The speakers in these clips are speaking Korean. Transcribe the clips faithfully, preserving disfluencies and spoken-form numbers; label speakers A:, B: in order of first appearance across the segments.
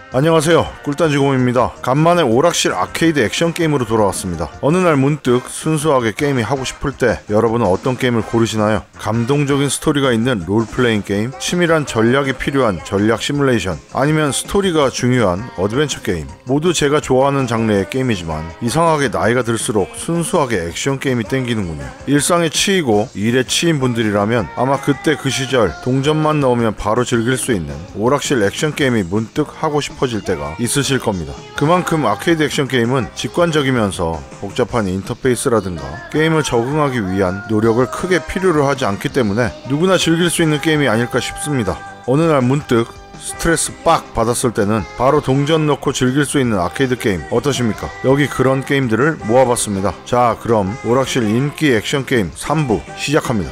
A: 안녕하세요, 꿀단지공입니다. 간만에 오락실 아케이드 액션 게임으로 돌아왔습니다. 어느 날 문득 순수하게 게임이 하고 싶을 때 여러분은 어떤 게임을 고르시나요? 감동적인 스토리가 있는 롤플레잉 게임, 치밀한 전략이 필요한 전략 시뮬레이션, 아니면 스토리가 중요한 어드벤처 게임. 모두 제가 좋아하는 장르의 게임이지만 이상하게 나이가 들수록 순수하게 액션 게임이 땡기는군요. 일상에 치이고 일에 치인 분들이라면 아마 그때 그 시절 동전만 넣으면 바로 즐길 수 있는 오락실 액션 게임이 문득 하고 싶어질 때가 있으실 겁니다. 그만큼 아케이드 액션 게임은 직관적이면서 복잡한 인터페이스라든가 게임을 적응하기 위한 노력을 크게 필요로 하지 않기 때문에 누구나 즐길 수 있는 게임이 아닐까 싶습니다. 어느 날 문득 스트레스 빡 받았을 때는 바로 동전 넣고 즐길 수 있는 아케이드 게임 어떠십니까? 여기 그런 게임들을 모아봤습니다. 자, 그럼 오락실 인기 액션 게임 삼 부 시작합니다.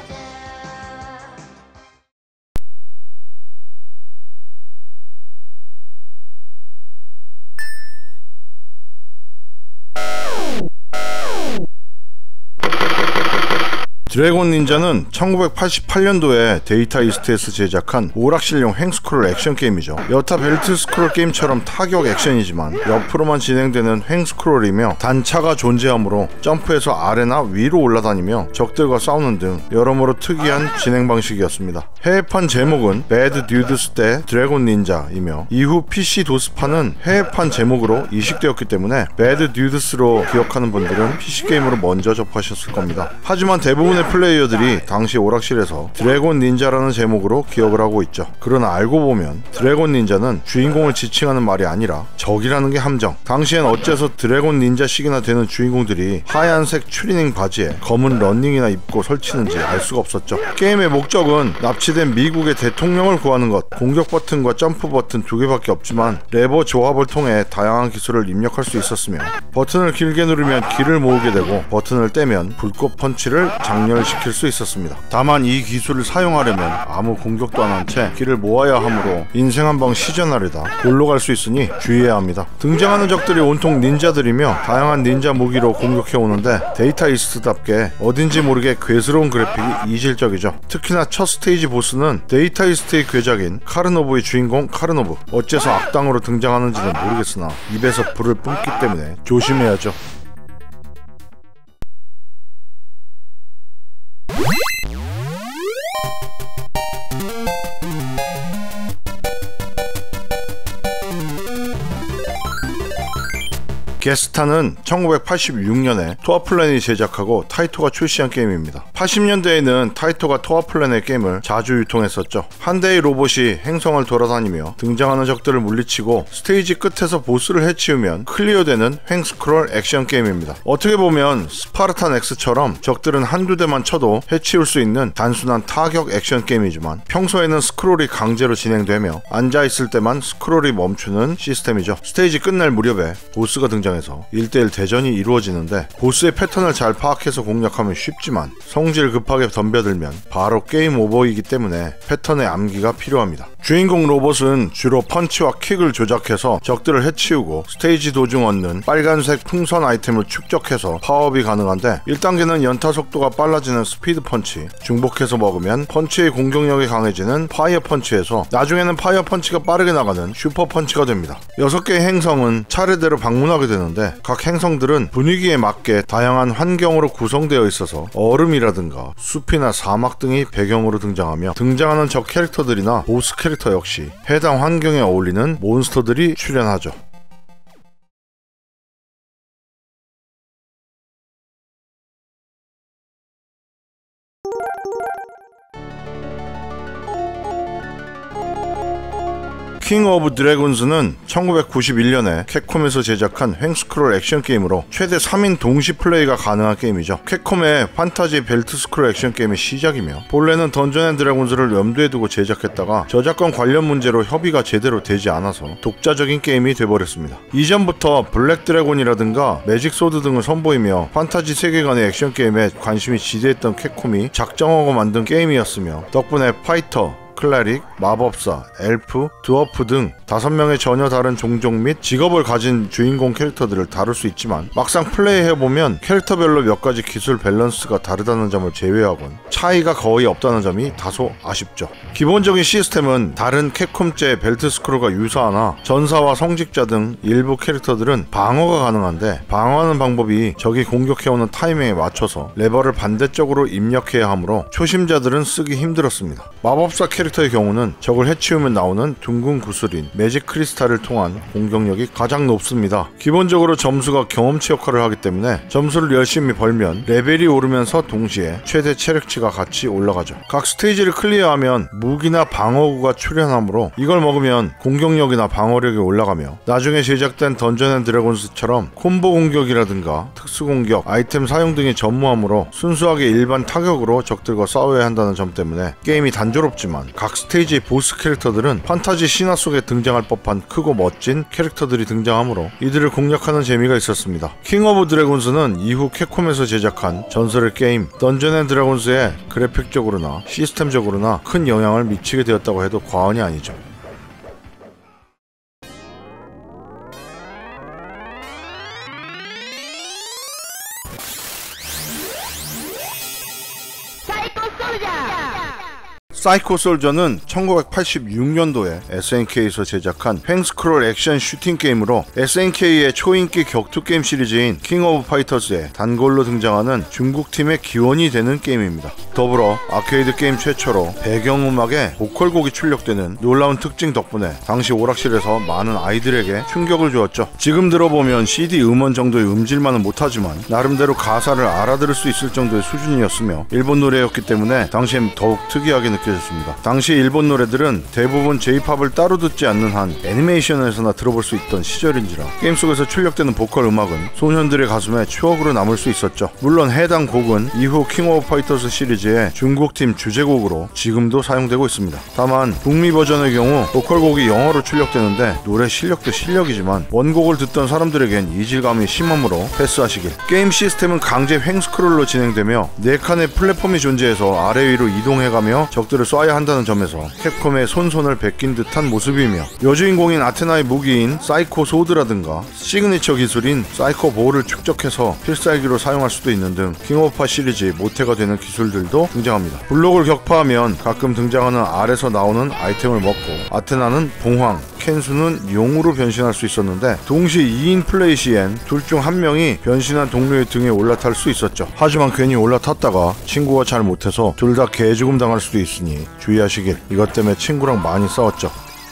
A: 드래곤 닌자는 천구백팔십팔 년도에 데이터 이스트에서 제작한 오락실용 횡스크롤 액션 게임이죠. 여타 벨트 스크롤 게임처럼 타격 액션이지만 옆으로만 진행되는 횡스크롤이며 단차가 존재하므로 점프해서 아래나 위로 올라다니며 적들과 싸우는 등 여러모로 특이한 진행 방식이었습니다. 해외판 제목은 배드 듀드스 대 드래곤 닌자이며 이후 피씨 도스판은 해외판 제목으로 이식되었기 때문에 배드 듀드스로 기억하는 분들은 피씨 게임으로 먼저 접하셨을 겁니다. 하지만 대부분의 플레이어들이 당시 오락실에서 드래곤 닌자라는 제목으로 기억을 하고 있죠. 그러나 알고 보면 드래곤 닌자는 주인공을 지칭하는 말이 아니라 적이라는 게 함정. 당시엔 어째서 드래곤 닌자식이나 되는 주인공들이 하얀색 추리닝 바지에 검은 러닝이나 입고 설치는지 알 수가 없었죠. 게임의 목적은 납치된 미국의 대통령을 구하는 것. 공격 버튼과 점프 버튼 두 개밖에 없지만 레버 조합을 통해 다양한 기술을 입력할 수 있었으며 버튼을 길게 누르면 기를 모으게 되고 버튼을 떼면 불꽃 펀치를 장렬 시킬 수 있었습니다. 다만 이 기술을 사용하려면 아무 공격도 안 한 채 기를 모아야 하므로 인생 한방 시전하려다 골로 갈 수 있으니 주의해야 합니다. 등장하는 적들이 온통 닌자들이며 다양한 닌자 무기로 공격해 오는데 데이터 이스트답게 어딘지 모르게 괴스러운 그래픽이 이질적이죠. 특히나 첫 스테이지 보스는 데이터 이스트의 괴작인 카르노브의 주인공 카르노브. 어째서 악당으로 등장하는지는 모르겠으나 입에서 불을 뿜기 때문에 조심해야죠. 게스타는 천구백팔십육 년에 토아플랜이 제작하고 타이토가 출시한 게임입니다. 팔십 년대에는 타이토가 토아플랜의 게임을 자주 유통했었죠. 한 대의 로봇이 행성을 돌아다니며 등장하는 적들을 물리치고 스테이지 끝에서 보스를 해치우면 클리어되는 횡스크롤 액션 게임입니다. 어떻게 보면 스파르탄 X처럼 적들은 한두 대만 쳐도 해치울 수 있는 단순한 타격 액션 게임이지만 평소에는 스크롤이 강제로 진행되며 앉아있을 때만 스크롤이 멈추는 시스템이죠. 스테이지 끝날 무렵에 보스가 등장해 일 대일 대전이 이루어지는데 보스의 패턴을 잘 파악해서 공략하면 쉽지만 성질 급하게 덤벼들면 바로 게임 오버이기 때문에 패턴의 암기가 필요합니다. 주인공 로봇은 주로 펀치와 킥을 조작해서 적들을 해치우고 스테이지 도중 얻는 빨간색 풍선 아이템을 축적해서 파업이 가능한데 일 단계는 연타 속도가 빨라지는 스피드 펀치, 중복해서 먹으면 펀치의 공격력이 강해지는 파이어 펀치에서 나중에는 파이어 펀치가 빠르게 나가는 슈퍼 펀치가 됩니다. 여섯 개의 행성은 차례대로 방문하게 되는 각 행성들은 분위기에 맞게 다양한 환경으로 구성되어 있어서 얼음이라든가 숲이나 사막 등이 배경으로 등장하며 등장하는 적 캐릭터들이나 보스 캐릭터 역시 해당 환경에 어울리는 몬스터들이 출연하죠. 킹 오브 드래곤즈는 천구백구십일 년에 캡콤에서 제작한 횡스크롤 액션 게임으로 최대 삼 인 동시 플레이가 가능한 게임이죠. 캡콤의 판타지 벨트 스크롤 액션 게임의 시작이며 본래는 던전 앤 드래곤즈를 염두에 두고 제작했다가 저작권 관련 문제로 협의가 제대로 되지 않아서 독자적인 게임이 돼버렸습니다. 이전부터 블랙 드래곤이라든가 매직 소드 등을 선보이며 판타지 세계관의 액션 게임에 관심이 지대했던 캡콤이 작정하고 만든 게임이었으며 덕분에 파이터, 클레릭, 마법사, 엘프, 드워프 등 다섯 명의 전혀 다른 종족 및 직업을 가진 주인공 캐릭터들을 다룰 수 있지만 막상 플레이해보면 캐릭터별로 몇 가지 기술 밸런스가 다르다는 점을 제외하곤 차이가 거의 없다는 점이 다소 아쉽죠. 기본적인 시스템은 다른 캡콤제 벨트 스크롤과 유사하나 전사와 성직자 등 일부 캐릭터들은 방어가 가능한데 방어하는 방법이 적이 공격해오는 타이밍에 맞춰서 레버를 반대쪽으로 입력해야 하므로 초심자들은 쓰기 힘들었습니다. 마법사 캐릭터의 경우는 적을 해치우면 나오는 둥근 구슬인 매직 크리스탈을 통한 공격력이 가장 높습니다. 기본적으로 점수가 경험치 역할을 하기 때문에 점수를 열심히 벌면 레벨이 오르면서 동시에 최대 체력치가 같이 올라가죠. 각 스테이지를 클리어하면 무기나 방어구가 출현하므로 이걸 먹으면 공격력이나 방어력이 올라가며 나중에 제작된 던전 앤 드래곤스처럼 콤보 공격이라든가 특수 공격, 아이템 사용 등이 전무하므로 순수하게 일반 타격으로 적들과 싸워야 한다는 점 때문에 게임이 단조롭지만 각 스테이지의 보스 캐릭터들은 판타지 신화 속에 등장할 법한 크고 멋진 캐릭터들이 등장하므로 이들을 공략하는 재미가 있었습니다. 킹 오브 드래곤스는 이후 캡콤에서 제작한 전설의 게임 던전 앤 드래곤스에 그래픽적으로나 시스템적으로나 큰 영향을 미치게 되었다고 해도 과언이 아니죠. 사이코 솔저는 천구백팔십육 년도에 에스엔케이에서 제작한 횡스크롤 액션 슈팅 게임으로 에스엔케이의 초인기 격투 게임 시리즈인 킹 오브 파이터즈에 단골로 등장하는 중국팀의 기원이 되는 게임입니다. 더불어 아케이드 게임 최초로 배경음악에 보컬곡이 출력되는 놀라운 특징 덕분에 당시 오락실에서 많은 아이들에게 충격을 주었죠. 지금 들어보면 씨디 음원 정도의 음질만은 못하지만 나름대로 가사를 알아들을 수 있을 정도의 수준이었으며 일본 노래였기 때문에 당시엔 더욱 특이하게 느껴졌습니다. 당시 일본 노래들은 대부분 제이팝을 따로 듣지 않는 한 애니메이션에서나 들어볼 수 있던 시절인지라 게임 속에서 출력되는 보컬 음악은 소년들의 가슴에 추억으로 남을 수 있었죠. 물론 해당 곡은 이후 킹 오브 파이터스 시리즈의 중국팀 주제곡으로 지금도 사용되고 있습니다. 다만 북미 버전의 경우 보컬곡이 영어로 출력되는데 노래 실력도 실력이지만 원곡을 듣던 사람들에겐 이질감이 심하므로 패스하시길. 게임 시스템은 강제 횡스크롤로 진행되며 네 칸의 플랫폼이 존재해서 아래 위로 이동해가며 적들을 쏴야 한다는 점에서 캡콤의 손손을 베낀 듯한 모습이며 여주인공인 아테나의 무기인 사이코 소드라든가 시그니처 기술인 사이코 볼을 축적해서 필살기로 사용할 수도 있는 등 킹 오브 파 시리즈의 모태가 되는 기술들도 등장합니다. 블록을 격파하면 가끔 등장하는 알에서 나오는 아이템을 먹고 아테나는 봉황, 켄수는 용으로 변신할 수 있었는데 동시 이 인 플레이 시엔 둘 중 한 명이 변신한 동료의 등에 올라탈 수 있었죠. 하지만 괜히 올라탔다가 친구가 잘 못해서 둘 다 개죽음 당할 수도 있으니 주의하시길. 이것 때문에 친구랑 많이 싸웠죠.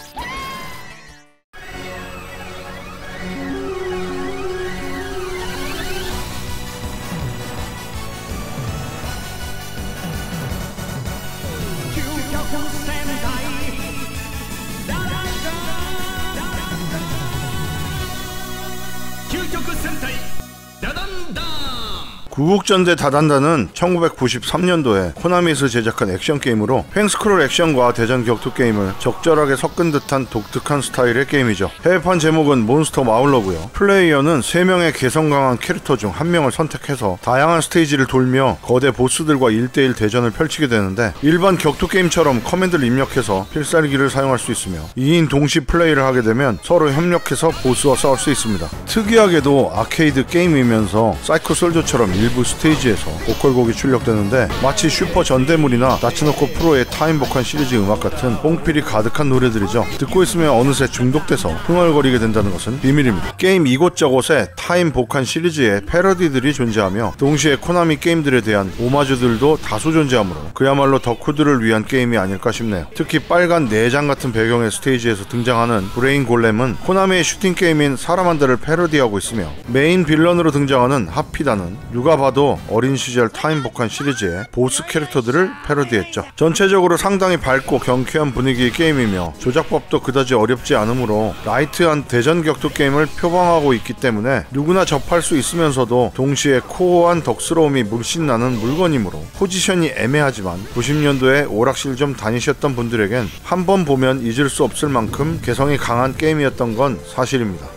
A: 구국전대 다단다는 천구백구십삼 년도에 코나미에서 제작한 액션 게임으로 횡스크롤 액션과 대전 격투 게임을 적절하게 섞은 듯한 독특한 스타일의 게임이죠. 해외판 제목은 몬스터 마울러고요. 플레이어는 세 명의 개성 강한 캐릭터 중 한 명을 선택해서 다양한 스테이지를 돌며 거대 보스들과 일 대일 대전을 펼치게 되는데 일반 격투 게임처럼 커맨드를 입력해서 필살기를 사용할 수 있으며 이 인 동시 플레이를 하게 되면 서로 협력해서 보스와 싸울 수 있습니다. 특이하게도 아케이드 게임이면서 사이코 솔저처럼 일부 스테이지에서 보컬곡이 출력되는데 마치 슈퍼 전대물이나 나츠노코 프로의 타임 복한 시리즈 음악 같은 뽕필이 가득한 노래들이죠. 듣고 있으면 어느새 중독돼서 흥얼거리게 된다는 것은 비밀입니다. 게임 이곳저곳에 타임 복한 시리즈의 패러디들이 존재하며 동시에 코나미 게임들에 대한 오마주들도 다수 존재하므로 그야말로 덕후들을 위한 게임이 아닐까 싶네요. 특히 빨간 내장 같은 배경의 스테이지에서 등장하는 브레인 골렘은 코나미의 슈팅 게임인 사라만다를 패러디하고 있으며 메인 빌런으로 등장하는 하피다는 누가 봐도 어린 시절 타임 복한 시리즈의 보스 캐릭터들을 패러디했죠. 전체적으로 상당히 밝고 경쾌한 분위기의 게임이며 조작법도 그다지 어렵지 않으므로 라이트한 대전 격투 게임을 표방하고 있기 때문에 누구나 접할 수 있으면서도 동시에 코어한 덕스러움이 물씬 나는 물건이므로 포지션이 애매하지만 구십 년도에 오락실 좀 다니셨던 분들에겐 한 번 보면 잊을 수 없을 만큼 개성이 강한 게임이었던 건 사실입니다.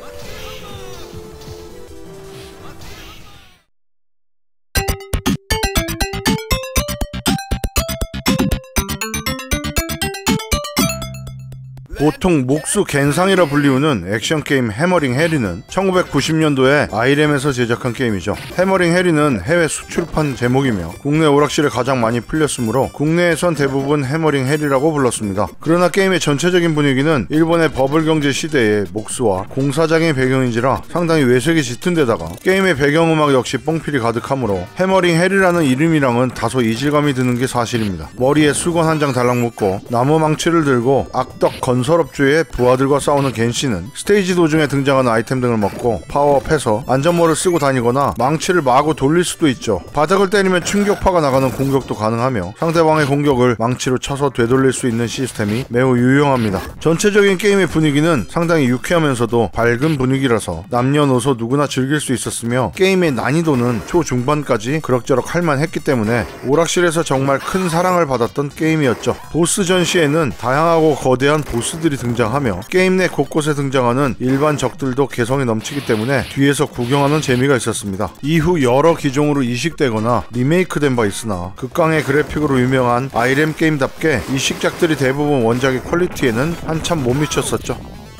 A: 보통 목수 갠상이라 불리우는 액션 게임 해머링 해리는 천구백구십 년도에 아이램에서 제작한 게임이죠. 해머링 해리는 해외 수출판 제목이며 국내 오락실에 가장 많이 풀렸으므로 국내에선 대부분 해머링 해리라고 불렀습니다. 그러나 게임의 전체적인 분위기는 일본의 버블 경제 시대의 목수와 공사장의 배경인지라 상당히 외색이 짙은 데다가 게임의 배경음악 역시 뽕필이 가득하므로 해머링 해리라는 이름이랑은 다소 이질감이 드는 게 사실입니다. 머리에 수건 한 장 달랑 묶고 나무 망치를 들고 악덕 건설업주의 부하들과 싸우는 겐씨는 스테이지 도중에 등장하는 아이템 등을 먹고 파워업해서 안전모를 쓰고 다니거나 망치를 마구 돌릴 수도 있죠. 바닥을 때리면 충격파가 나가는 공격도 가능하며 상대방의 공격을 망치로 쳐서 되돌릴 수 있는 시스템이 매우 유용합니다. 전체적인 게임의 분위기는 상당히 유쾌하면서도 밝은 분위기라서 남녀노소 누구나 즐길 수 있었으며 게임의 난이도는 초중반까지 그럭저럭 할만했기 때문에 오락실에서 정말 큰 사랑을 받았던 게임이었죠. 보스 전시에는 다양하고 거대한 보스들이 등장하며 게임 내 곳곳에 등장하는 일반 적들도 개성이 넘치기 때문에 뒤에서 구경하는 재미가 있었습니다. 이후 여러 기종으로 이식되거나 리메이크된 바 있으나 극강의 그래픽으로 유명한 아이램 게임답게 이식작들이 대부분 원작의 퀄리티에는 한참 못 미쳤었죠.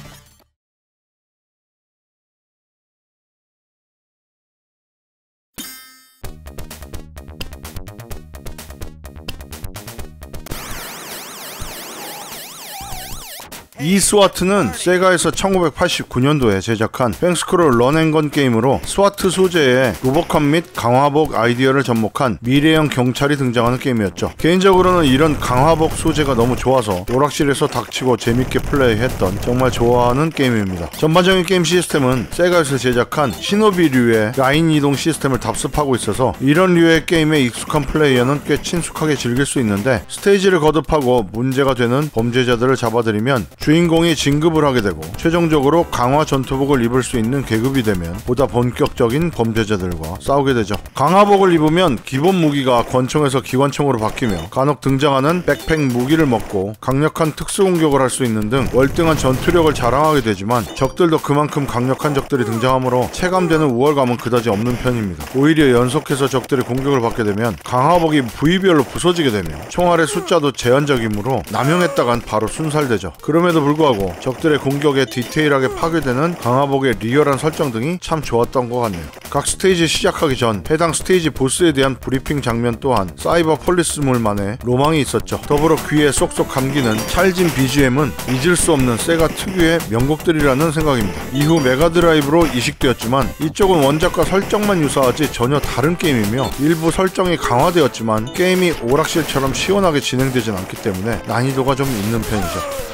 A: 이 스와트는 세가에서 천구백팔십구 년도에 제작한 횡스크롤 런앤건 게임으로 스와트 소재의 로보캅 및 강화복 아이디어를 접목한 미래형 경찰이 등장하는 게임이었죠. 개인적으로는 이런 강화복 소재가 너무 좋아서 오락실에서 닥치고 재밌게 플레이했던 정말 좋아하는 게임입니다. 전반적인 게임 시스템은 세가에서 제작한 시노비류의 라인 이동 시스템을 답습하고 있어서 이런 류의 게임에 익숙한 플레이어는 꽤 친숙하게 즐길 수 있는데 스테이지를 거듭하고 문제가 되는 범죄자들을 잡아들이면 주인공이 진급을 하게 되고 최종적으로 강화 전투복을 입을 수 있는 계급이 되면 보다 본격적인 범죄자들과 싸우게 되죠. 강화복을 입으면 기본 무기가 권총에서 기관총으로 바뀌며 간혹 등장하는 백팩 무기를 먹고 강력한 특수 공격을 할 수 있는 등 월등한 전투력을 자랑하게 되지만 적들도 그만큼 강력한 적들이 등장하므로 체감되는 우월감은 그다지 없는 편입니다. 오히려 연속해서 적들의 공격을 받게 되면 강화복이 부위별로 부서지게 되며 총알의 숫자도 제한적이므로 남용했다간 바로 순살되죠. 그럼에도 불구하고 적들의 공격에 디테일하게 파괴되는 강화복의 리얼한 설정 등이 참 좋았던 것 같네요. 각 스테이지 시작하기 전 해당 스테이지 보스에 대한 브리핑 장면 또한 사이버 폴리스물만의 로망이 있었죠. 더불어 귀에 쏙쏙 감기는 찰진 비지엠은 잊을 수 없는 세가 특유의 명곡들이라는 생각입니다. 이후 메가드라이브로 이식되었지만 이쪽은 원작과 설정만 유사하지 전혀 다른 게임이며 일부 설정이 강화되었지만 게임이 오락실처럼 시원하게 진행되진 않기 때문에 난이도가 좀 있는 편이죠.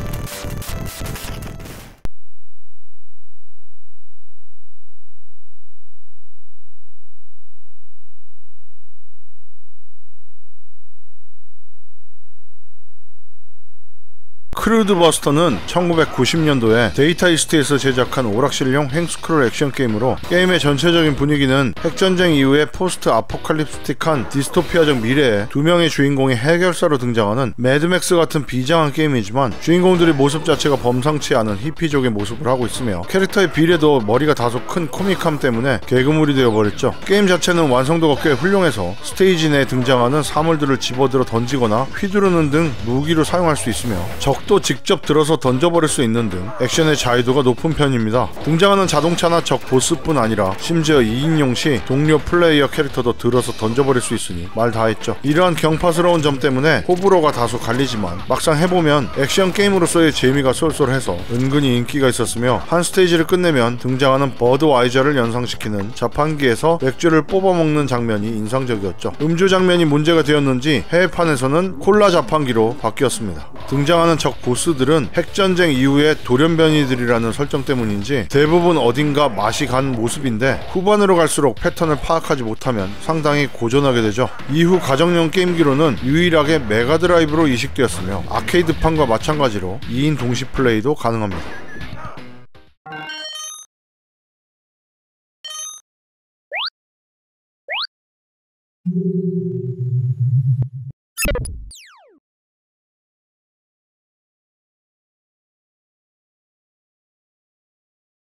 A: 크루드버스터는 천구백구십 년도에 데이터 이스트에서 제작한 오락실용 횡스크롤 액션 게임으로 게임의 전체적인 분위기는 핵전쟁 이후의 포스트 아포칼립스틱한 디스토피아적 미래에 두 명의 주인공이 해결사로 등장하는 매드맥스 같은 비장한 게임이지만 주인공들의 모습 자체가 범상치 않은 히피족의 모습을 하고 있으며 캐릭터의 비례도 머리가 다소 큰 코믹함 때문에 개그물이 되어버렸죠. 게임 자체는 완성도가 꽤 훌륭해서 스테이지 내에 등장하는 사물들을 집어들어 던지거나 휘두르는 등 무기로 사용할 수 있으며 적 또 직접 들어서 던져버릴 수 있는 등 액션의 자유도가 높은 편입니다. 등장하는 자동차나 적 보스뿐 아니라 심지어 이인용 시 동료 플레이어 캐릭터도 들어서 던져버릴 수 있으니 말 다했죠. 이러한 경파스러운 점 때문에 호불호가 다소 갈리지만 막상 해보면 액션 게임으로서의 재미가 쏠쏠해서 은근히 인기가 있었으며 한 스테이지를 끝내면 등장하는 버드와이저를 연상시키는 자판기에서 맥주를 뽑아먹는 장면이 인상적이었죠. 음주 장면이 문제가 되었는지 해외판에서는 콜라 자판기로 바뀌었습니다. 등장하는 적 보스들은 핵전쟁 이후의 돌연변이들이라는 설정 때문인지 대부분 어딘가 맛이 간 모습인데 후반으로 갈수록 패턴을 파악하지 못하면 상당히 고전하게 되죠. 이후 가정용 게임기로는 유일하게 메가드라이브로 이식되었으며 아케이드판과 마찬가지로 이인 동시 플레이도 가능합니다.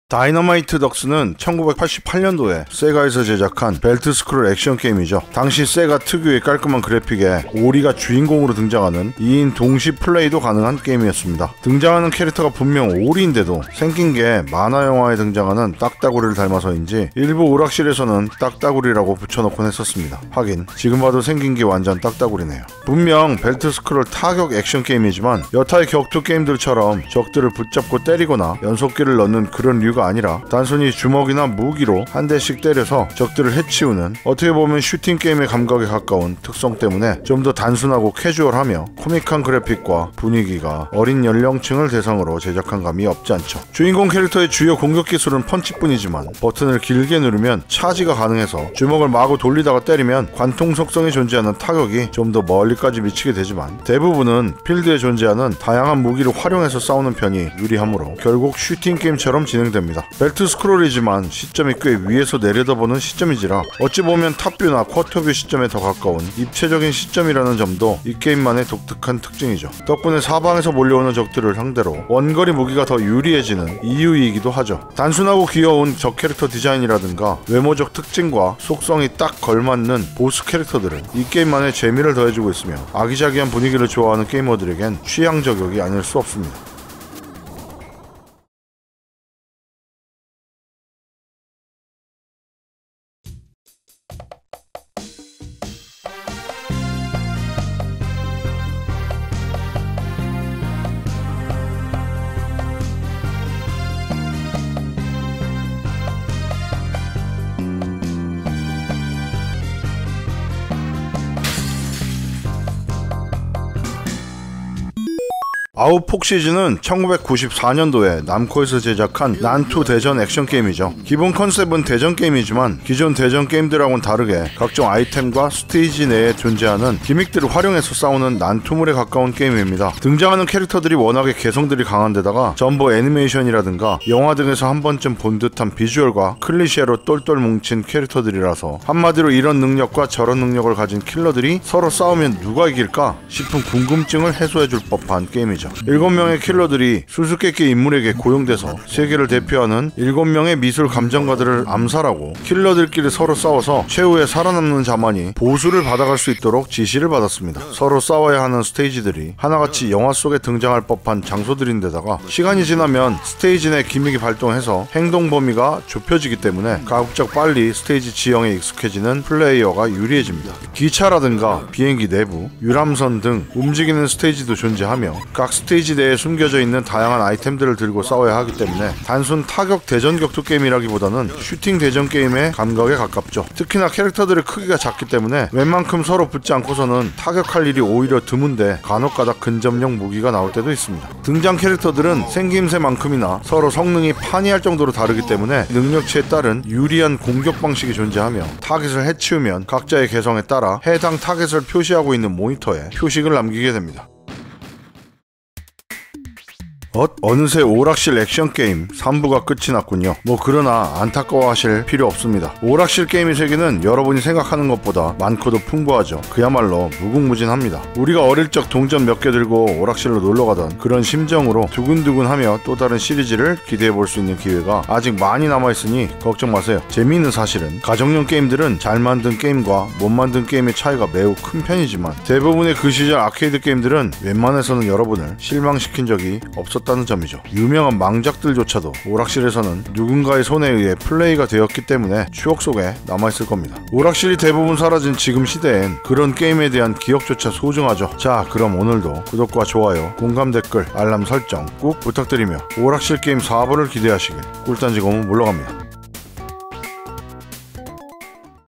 A: 다이너마이트 덕스는 천구백팔십팔 년도에 세가에서 제작한 벨트 스크롤 액션 게임이죠. 당시 세가 특유의 깔끔한 그래픽에 오리가 주인공으로 등장하는 이 인 동시 플레이도 가능한 게임이었습니다. 등장하는 캐릭터가 분명 오리인데도 생긴 게 만화 영화에 등장하는 딱따구리를 닮아서인지 일부 오락실에서는 딱따구리라고 붙여놓곤 했었습니다. 하긴 지금 봐도 생긴 게 완전 딱따구리네요. 분명 벨트 스크롤 타격 액션 게임이지만 여타의 격투 게임들처럼 적들을 붙잡고 때리거나 연속기를 넣는 그런 류가 아니라 단순히 주먹이나 무기로 한 대씩 때려서 적들을 해치우는, 어떻게 보면 슈팅 게임의 감각에 가까운 특성 때문에 좀 더 단순하고 캐주얼하며 코믹한 그래픽과 분위기가 어린 연령층을 대상으로 제작한 감이 없지 않죠. 주인공 캐릭터의 주요 공격 기술은 펀치뿐이지만 버튼을 길게 누르면 차지가 가능해서 주먹을 마구 돌리다가 때리면 관통 속성이 존재하는 타격이 좀 더 멀리까지 미치게 되지만 대부분은 필드에 존재하는 다양한 무기를 활용해서 싸우는 편이 유리하므로 결국 슈팅 게임처럼 진행됩니다. 벨트 스크롤이지만 시점이 꽤 위에서 내려다보는 시점이지라 어찌 보면 탑뷰나 쿼터뷰 시점에 더 가까운 입체적인 시점이라는 점도 이 게임만의 독특한 특징이죠. 덕분에 사방에서 몰려오는 적들을 상대로 원거리 무기가 더 유리해지는 이유이기도 하죠. 단순하고 귀여운 적 캐릭터 디자인이라든가 외모적 특징과 속성이 딱 걸맞는 보스 캐릭터들은 이 게임만의 재미를 더해주고 있으며 아기자기한 분위기를 좋아하는 게이머들에겐 취향 저격이 아닐 수 없습니다. 아웃폭시즈는 천구백구십사 년도에 남코에서 제작한 난투 대전 액션 게임이죠. 기본 컨셉은 대전 게임이지만 기존 대전 게임들하고는 다르게 각종 아이템과 스테이지 내에 존재하는 기믹들을 활용해서 싸우는 난투물에 가까운 게임입니다. 등장하는 캐릭터들이 워낙에 개성들이 강한 데다가 전부 애니메이션이라든가 영화 등에서 한 번쯤 본 듯한 비주얼과 클리셰로 똘똘 뭉친 캐릭터들이라서 한마디로 이런 능력과 저런 능력을 가진 킬러들이 서로 싸우면 누가 이길까 싶은 궁금증을 해소해줄 법한 게임이죠. 일곱 명의 킬러들이 수수께끼 인물에게 고용돼서 세계를 대표하는 일곱 명의 미술 감정가들을 암살하고 킬러들끼리 서로 싸워서 최후에 살아남는 자만이 보수를 받아갈 수 있도록 지시를 받았습니다. 서로 싸워야 하는 스테이지들이 하나같이 영화 속에 등장할 법한 장소들인데다가 시간이 지나면 스테이지 내 기믹이 발동해서 행동 범위가 좁혀지기 때문에 가급적 빨리 스테이지 지형에 익숙해지는 플레이어가 유리해집니다. 기차라든가 비행기 내부, 유람선 등 움직이는 스테이지도 존재하며 각 스테이지 내에 숨겨져 있는 다양한 아이템들을 들고 싸워야 하기 때문에 단순 타격 대전 격투 게임이라기보다는 슈팅 대전 게임의 감각에 가깝죠. 특히나 캐릭터들의 크기가 작기 때문에 웬만큼 서로 붙지 않고서는 타격할 일이 오히려 드문데 간혹가다 근접용 무기가 나올 때도 있습니다. 등장 캐릭터들은 생김새만큼이나 서로 성능이 판이할 정도로 다르기 때문에 능력치에 따른 유리한 공격 방식이 존재하며 타겟을 해치우면 각자의 개성에 따라 해당 타겟을 표시하고 있는 모니터에 표식을 남기게 됩니다. 어, 어느새 오락실 액션 게임 삼 부가 끝이 났군요. 뭐 그러나 안타까워하실 필요 없습니다. 오락실 게임의 세계는 여러분이 생각하는 것보다 많고도 풍부하죠. 그야말로 무궁무진합니다. 우리가 어릴 적 동전 몇 개 들고 오락실로 놀러가던 그런 심정으로 두근두근하며 또 다른 시리즈를 기대해볼 수 있는 기회가 아직 많이 남아있으니 걱정 마세요. 재미있는 사실은 가정용 게임들은 잘 만든 게임과 못 만든 게임의 차이가 매우 큰 편이지만 대부분의 그 시절 아케이드 게임들은 웬만해서는 여러분을 실망시킨 적이 없었다 다는 점이죠. 유명한 망작들조차도 오락실에서는 누군가의 손에 의해 플레이가 되었기 때문에 추억 속에 남아있을 겁니다. 오락실이 대부분 사라진 지금 시대엔 그런 게임에 대한 기억조차 소중하죠. 자, 그럼 오늘도 구독과 좋아요, 공감 댓글, 알람 설정 꼭 부탁드리며 오락실 게임 사 부를 기대하시길 꿀단지검은 물러갑니다.